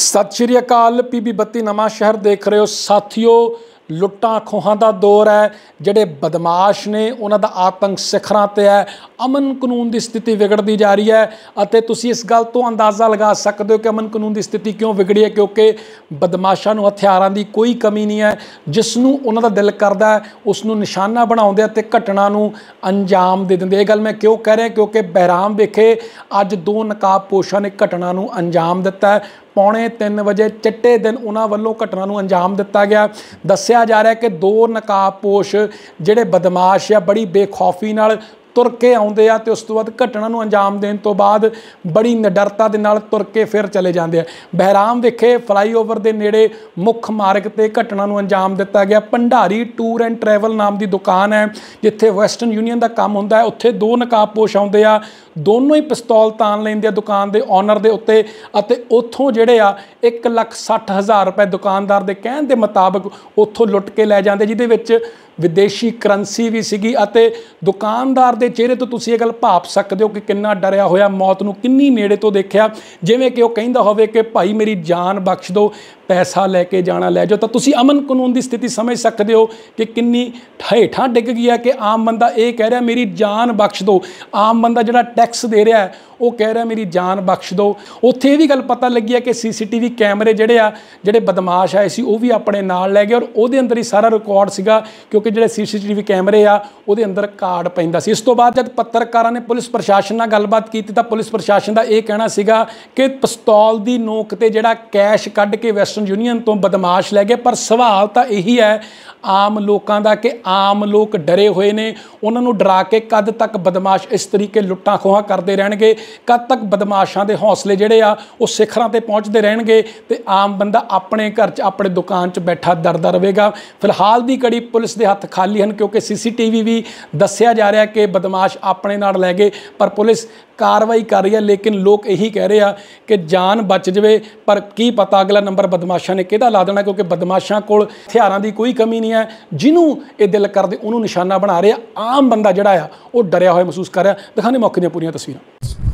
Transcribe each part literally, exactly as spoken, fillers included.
सत श्री अकाल। पीबी बत्ती नवां शहर देख रहे हो साथियों। लुट्टां खोहां दा दौर है। जिहड़े बदमाश ने उन्हां दा आतंक सिखरां ते है। अमन कानून की स्थिति बिगड़ती जा रही है और तुसीं इस गल तो अंदाज़ा लगा सकते हो कि अमन कानून की स्थिति क्यों बिगड़ी है, क्योंकि बदमाशां नूं हथियारां की कोई कमी नहीं है। जिसनूं उन्हां दा दिल करदा है उसनूं निशाना बनाउंदे ते घटना नूं अंजाम दे दिंदे। ये गल मैं क्यों कह रहा, क्योंकि बहराम विखे अज दो नकाबपोशां ने घटना नूं अंजाम दिता है। पौने तीन बजे चिट्टे दिन उन्होंने वालों घटना नूं अंजाम दिता गया। दस्सिया जा रहा है कि दो नकाबपोश जिहड़े बदमाश आ बड़ी बेखौफी नाल तुर के आउंदे आ ते उस तो बाद घटना नूं अंजाम देण तो बाद बड़ी निडरता दे नाल तुर के फिर चले जांदे आ। बहराम विखे फ्लाईओवर दे नेड़े मुख मार्ग ते घटना नूं अंजाम दिता गया। भंडारी टूर एंड ट्रैवल नाम की दुकान है जिथे वैसटर्न यूनीयन का काम हुंदा है। उत्थे दो नकाबपोश आउंदे आ, दोनों ही पिस्तौल तान लैंदे आ दुकान के ऑनर के उत्ते अते उत्थों जिहड़े आ एक लख सठ हज़ार रुपए दुकानदार के कहण के मुताबिक उत्थों लुट के लै जांदे, जिहदे विच विदेशी करंसी भी सीगी। अते दुकानदार के चेहरे तो तुसीं ये गल भाप सकते हो कि किन्ना डरिया होया, मौत नूं किन्नी नेड़े तो देखिया। जिवें कि वह कहिंदा होवे कि भाई मेरी जान बख्श दो, पैसा लैके जाना लै जाओ। तो तुसीं अमन कानून की स्थिति समझ सकते हो कि किन्नी हेठां डिग गई है कि आम बंदा ये कह रहा मेरी जान बख्श दो। आम बंदा जिहड़ा टैक्स दे रहा है वो कह रहा मेरी जान बख्श दो। उत्थे ये भी गल पता लगी है कि सी सी टी वी कैमरे जिहड़े आ जिहड़े बदमाश आए सी वो भी अपने नाल लै गए और उहदे अंदर ही सारा रिकॉर्ड सीगा, क्योंकि जिहड़े सी सी टी वी कैमरे आ उहदे अंदर कार्ड पैंदा सी। इस तो बाद जब पत्रकारां ने पुलिस प्रशासन नाल गलबात की तो पुलिस प्रशासन का यह कहना सीगा कि पिस्तौल की नोक ते जिहड़ा कैश कढ़ के वैसटर्न यूनीयन तो बदमाश लै गए। पर सवाल तो यही है आम लोगों का कि आम लोग डरे हुए ने। उन्होंने डरा के कद तक बदमाश इस तरीके लुट्टां खोहां करते रहणगे, कद तक बदमाशां दे हौसले जिहड़े आ वो शिखरां ते पहुँचते रहणगे ते आम बंदा अपने घर च अपने दुकान च बैठा डरदा रहेगा। फिलहाल दी कड़ी पुलिस के हत्थ खाली हैं, क्योंकि सी सी टी वी भी दस्सिया जा रहा है कि बदमाश अपने नाल लै गए। पर पुलिस कार्रवाई कर रही है, लेकिन लोग यही कह रहे हैं कि जान बच जाए, पर की पता अगला नंबर बदमाशा ने किहदा ला देना, क्योंकि बदमाशा कोल हथियारां की कोई कमी नहीं है। जिन्हों ये दिल करदे उन्होंने निशाना बना रहे। आम बंदा जिहड़ा आ वो डरिया होया महसूस कर रहा। दिखाने मौके दीआं पूरीआं तस्वीरां।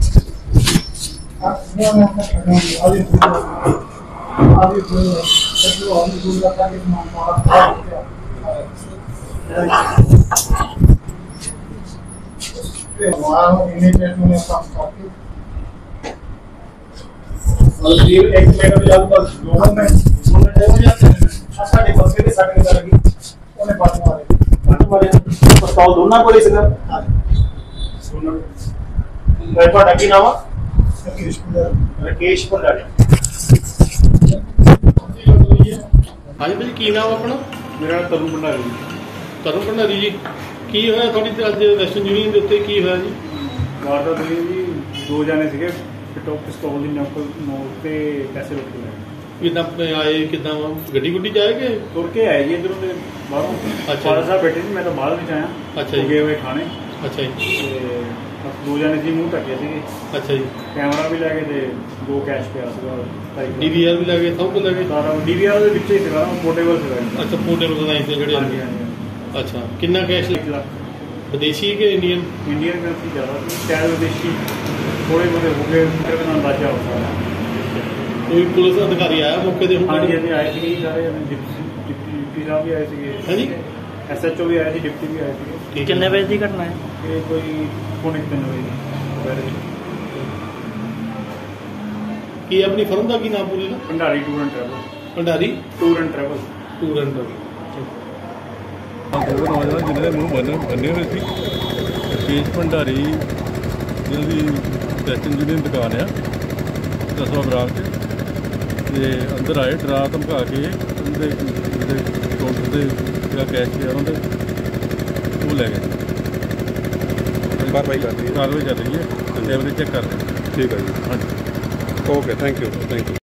पिस्तौल दोनों को सीगा। ਤੁਹਾਡਾ ਕੀ ਨਾਮ ਆ? राकेश भंडारी। हाँ जी भाई की नाम अपना? मेरा नाम तरुण भंडारी जी। तरुण भंडारी जी, की होया थोड़ी अज वैसटर्न यूनीयन के उत्ते की होया जी? वारदात हुई जी, दो जाने सीगे पिस्तौल की नोक नोक ते पैसे लुट के गए। किदा आए किदा गड्डी गुड्डी जाएगे? तुर के आए जी इधरों दे बाहरों। अच्छा फादर साहब बैठे सी, मैं तो बाहर भी आया। अच्छा जी, गए हुए खाने। अच्छा जी, दो जाने जी मुँह ढके थे। अच्छा जी, कैमरा भी लैके ते दो कैश पे डी वी आर भी लगे सब कुछ लगे। सारा डी वी आर के ही सीगा, पोर्टेबल सीगा। अच्छा पोर्टेबल बनाई थे जड़े। हाँ जी हाँ जी। अच्छा कितना कैश? एक लाख। विदेशी के इंडियन? इंडियन करेंसी ज़्यादा थी, शायद विदेशी थोड़े बहुत हो गए, मेरे को अंदाजा हो सकता है। कोई पुलिस अधिकारी आया मौके पर? हाँ जी आए थे सारे, डिप्टी साहब भी आए थे। हाँ जी, एस एच ओ भी आए थे, डिप्टी भी आए थे। कितने बजे की घटना है? ये कोई पौने तीन बजे की अपनी फर्म का की नाम पूरी ना? Bhandari tour and travel. Bhandari tour and travel tour and travel. दो नौजवान जिन्होंने मूँह बने बने हुए थे। राकेश भंडारी जिन्होंने वैसटर्न यूनीयन दुकान है दसवा बराम से अंदर आए, डरा धमका के उनके काउंटर से कैश पिया उन्होंने वो लै गए। कार्रवाई कर रही है कार्रवाई कर रही है कैमरे चेक कर रहे हैं। ठीक है जी। हाँ जी, okay, thank you thank you.